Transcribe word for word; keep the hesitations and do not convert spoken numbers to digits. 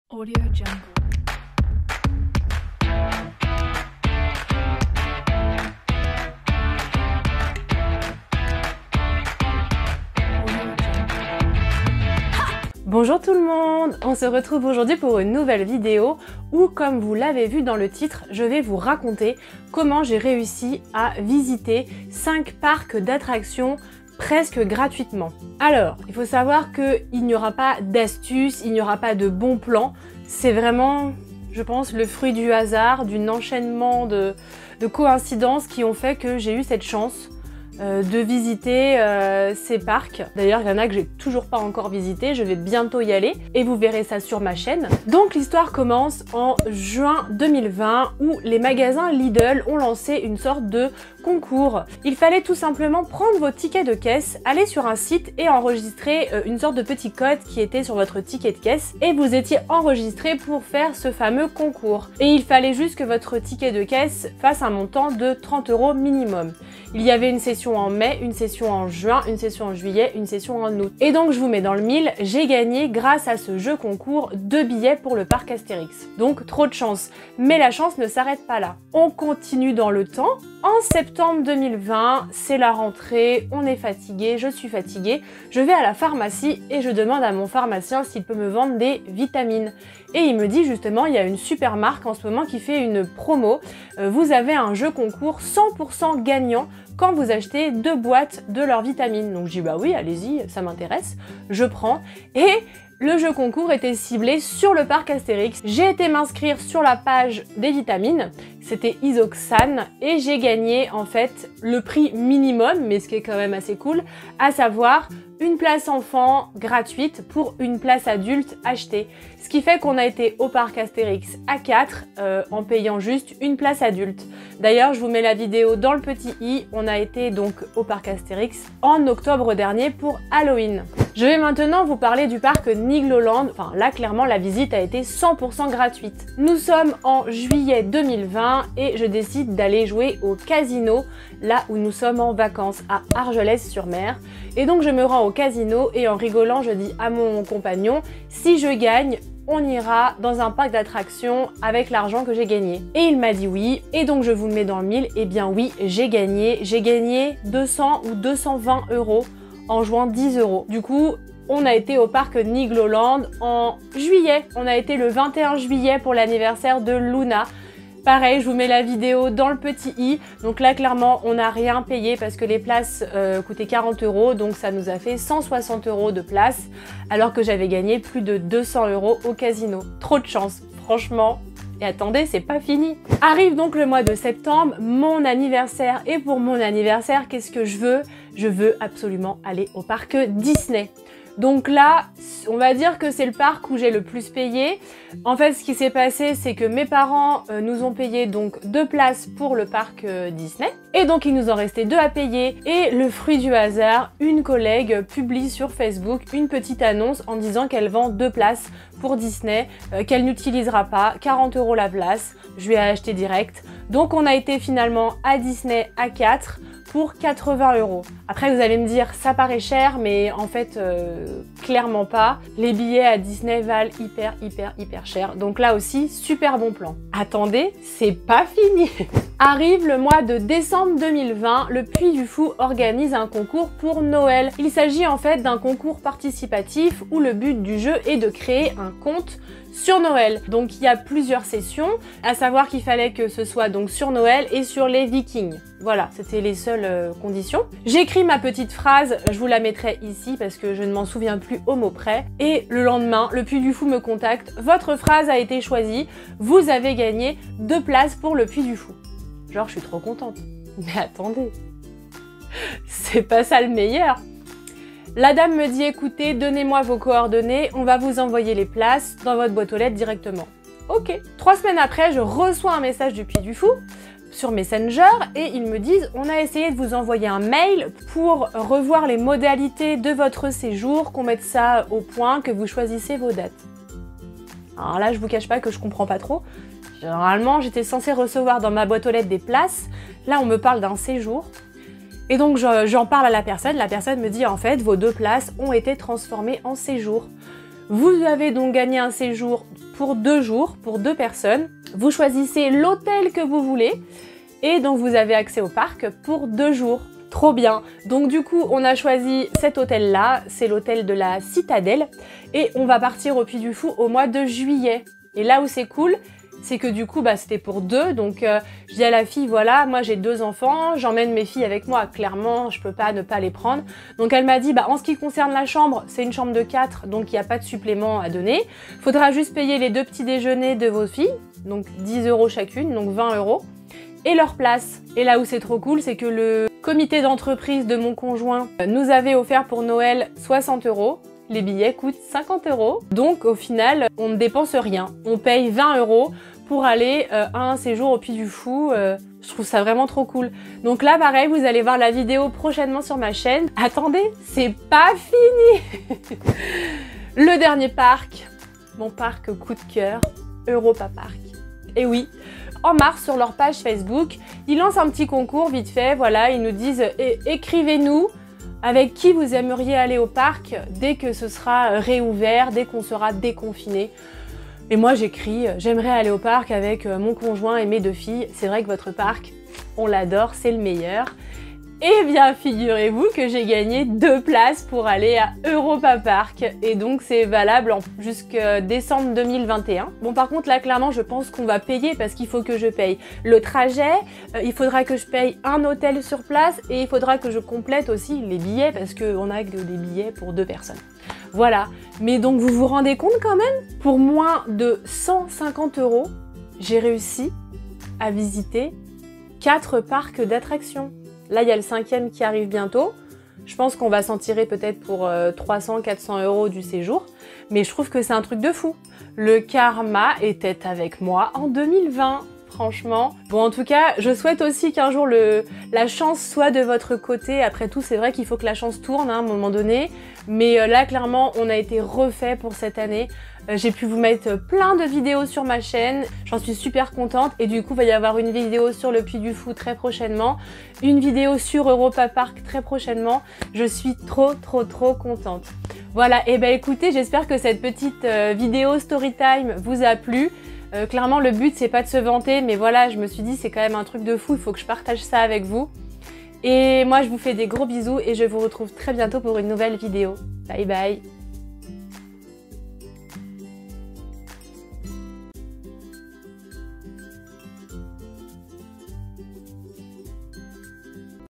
Audio Jungle. Bonjour tout le monde, on se retrouve aujourd'hui pour une nouvelle vidéo où, comme vous l'avez vu dans le titre, je vais vous raconter comment j'ai réussi à visiter cinq parcs d'attractions presque gratuitement. Alors, il faut savoir qu'il n'y aura pas d'astuces, il n'y aura pas de bons plans, c'est vraiment, je pense, le fruit du hasard, d'un enchaînement de, de coïncidences qui ont fait que j'ai eu cette chance Euh, de visiter euh, ces parcs. D'ailleurs, il y en a que j'ai toujours pas encore visité, je vais bientôt y aller et vous verrez ça sur ma chaîne. Donc l'histoire commence en juin deux mille vingt où les magasins Lidl ont lancé une sorte de concours. Il fallait tout simplement prendre vos tickets de caisse, aller sur un site et enregistrer euh, une sorte de petit code qui était sur votre ticket de caisse et vous étiez enregistré pour faire ce fameux concours. Et il fallait juste que votre ticket de caisse fasse un montant de trente euros minimum. Il y avait une session en mai, une session en juin, une session en juillet, une session en août. Et donc je vous mets dans le mille, j'ai gagné grâce à ce jeu concours deux billets pour le parc Astérix. Donc trop de chance. Mais la chance ne s'arrête pas là. On continue dans le temps. En septembre deux mille vingt, c'est la rentrée, on est fatigué, je suis fatiguée. Je vais à la pharmacie et je demande à mon pharmacien s'il peut me vendre des vitamines. Et il me dit justement, il y a une super marque en ce moment qui fait une promo. Euh, vous avez un jeu concours cent pour cent gagnant quand vous achetez deux boîtes de leurs vitamines. Donc je dis bah oui, allez-y, ça m'intéresse. Je prends et le jeu concours était ciblé sur le parc Astérix. J'ai été m'inscrire sur la page des vitamines, c'était Isoxan, et j'ai gagné en fait le prix minimum, mais ce qui est quand même assez cool, à savoir une place enfant gratuite pour une place adulte achetée. Ce qui fait qu'on a été au parc Astérix à quatre euh, en payant juste une place adulte. D'ailleurs, je vous mets la vidéo dans le petit i, on a été donc au parc Astérix en octobre dernier pour Halloween. Je vais maintenant vous parler du parc Nigloland. Enfin là, clairement, la visite a été cent pour cent gratuite. Nous sommes en juillet deux mille vingt et je décide d'aller jouer au casino, là où nous sommes en vacances, à Argelès-sur-Mer. Et donc je me rends au casino et en rigolant, je dis à mon compagnon, si je gagne, on ira dans un parc d'attractions avec l'argent que j'ai gagné. Et il m'a dit oui, et donc je vous le mets dans le mille, et bien oui, j'ai gagné. J'ai gagné deux cents ou deux cent vingt euros en jouant dix euros. Du coup, on a été au parc Nigloland en juillet. On a été le vingt et un juillet pour l'anniversaire de Luna. Pareil, je vous mets la vidéo dans le petit i. Donc là, clairement, on n'a rien payé parce que les places euh, coûtaient quarante euros. Donc ça nous a fait cent soixante euros de place, alors que j'avais gagné plus de deux cents euros au casino. Trop de chance, franchement. Et attendez, c'est pas fini. Arrive donc le mois de septembre, mon anniversaire. Et pour mon anniversaire, qu'est-ce que je veux? Je veux absolument aller au parc Disney. Donc là, on va dire que c'est le parc où j'ai le plus payé. En fait, ce qui s'est passé, c'est que mes parents euh, nous ont payé donc deux places pour le parc euh, Disney. Et donc, il nous en restait deux à payer. Et le fruit du hasard, une collègue publie sur Facebook une petite annonce en disant qu'elle vend deux places pour Disney, euh, qu'elle n'utilisera pas, quarante euros la place. Je lui ai acheté direct. Donc, on a été finalement à Disney à quatre pour quatre-vingts euros. Après, vous allez me dire, ça paraît cher, mais en fait, euh, clairement pas. Les billets à Disney valent hyper, hyper, hyper cher. Donc là aussi, super bon plan. Attendez, c'est pas fini. Arrive le mois de décembre deux mille vingt, le Puy du Fou organise un concours pour Noël. Il s'agit en fait d'un concours participatif où le but du jeu est de créer un compte sur Noël. Donc il y a plusieurs sessions, à savoir qu'il fallait que ce soit donc sur Noël et sur les Vikings. Voilà, c'était les seules euh, conditions. J'écris ma petite phrase, je vous la mettrai ici parce que je ne m'en souviens plus au mot près. Et le lendemain, le Puy du Fou me contacte. Votre phrase a été choisie, vous avez gagné deux places pour le Puy du Fou. Genre, je suis trop contente. Mais attendez, c'est pas ça le meilleur. La dame me dit, écoutez, donnez-moi vos coordonnées, on va vous envoyer les places dans votre boîte aux lettres directement. Ok. Trois semaines après, je reçois un message du Puy du Fou sur Messenger et ils me disent, on a essayé de vous envoyer un mail pour revoir les modalités de votre séjour, qu'on mette ça au point, que vous choisissez vos dates. Alors là, je vous cache pas que je comprends pas trop. Généralement, j'étais censée recevoir dans ma boîte aux lettres des places. Là, on me parle d'un séjour. Et donc j'en parle à la personne, la personne me dit en fait vos deux places ont été transformées en séjour. Vous avez donc gagné un séjour pour deux jours, pour deux personnes. Vous choisissez l'hôtel que vous voulez et donc vous avez accès au parc pour deux jours. Trop bien. Donc du coup, on a choisi cet hôtel-là, c'est l'hôtel de la Citadelle et on va partir au Puy du Fou au mois de juillet. Et là où c'est cool, c'est que du coup, bah, c'était pour deux. Donc euh, je dis à la fille, voilà, moi j'ai deux enfants, j'emmène mes filles avec moi. Clairement, je peux pas ne pas les prendre. Donc elle m'a dit, bah, en ce qui concerne la chambre, c'est une chambre de quatre, donc il n'y a pas de supplément à donner. Faudra juste payer les deux petits déjeuners de vos filles, donc dix euros chacune, donc vingt euros. Et leur place. Et là où c'est trop cool, c'est que le comité d'entreprise de mon conjoint nous avait offert pour Noël soixante euros. Les billets coûtent cinquante euros. Donc au final, on ne dépense rien. On paye vingt euros pour aller euh, à un séjour au Puy du Fou. Euh, je trouve ça vraiment trop cool. Donc là, pareil, vous allez voir la vidéo prochainement sur ma chaîne. Attendez, c'est pas fini. Le dernier parc, mon parc coup de cœur, Europa Park. Et oui, en mars, sur leur page Facebook, ils lancent un petit concours vite fait. Voilà, ils nous disent eh, « Écrivez-nous avec qui vous aimeriez aller au parc dès que ce sera réouvert, dès qu'on sera déconfiné. » Et moi, j'écris « J'aimerais aller au parc avec mon conjoint et mes deux filles. C'est vrai que votre parc, on l'adore, c'est le meilleur. » Eh bien, figurez-vous que j'ai gagné deux places pour aller à Europa Park. Et donc, c'est valable jusqu'à décembre deux mille vingt et un. Bon, par contre, là, clairement, je pense qu'on va payer parce qu'il faut que je paye le trajet. Euh, il faudra que je paye un hôtel sur place. Et il faudra que je complète aussi les billets parce qu'on a que des billets pour deux personnes. Voilà. Mais donc, vous vous rendez compte quand même? Pour moins de cent cinquante euros, j'ai réussi à visiter quatre parcs d'attractions. Là, il y a le cinquième qui arrive bientôt. Je pense qu'on va s'en tirer peut-être pour euh, trois cents à quatre cents euros du séjour. Mais je trouve que c'est un truc de fou. Le karma était avec moi en deux mille vingt. Franchement. Bon, en tout cas, je souhaite aussi qu'un jour le, la chance soit de votre côté. Après tout, c'est vrai qu'il faut que la chance tourne hein, à un moment donné. Mais euh, là, clairement, on a été refait pour cette année. Euh, J'ai pu vous mettre plein de vidéos sur ma chaîne. J'en suis super contente. Et du coup, il va y avoir une vidéo sur le Puy du Fou très prochainement. Une vidéo sur Europa Park très prochainement. Je suis trop, trop, trop contente. Voilà. Et ben écoutez, j'espère que cette petite euh, vidéo story time vous a plu. Euh, clairement, le but, c'est pas de se vanter, mais voilà, je me suis dit, c'est quand même un truc de fou, il faut que je partage ça avec vous. Et moi, je vous fais des gros bisous et je vous retrouve très bientôt pour une nouvelle vidéo. Bye bye!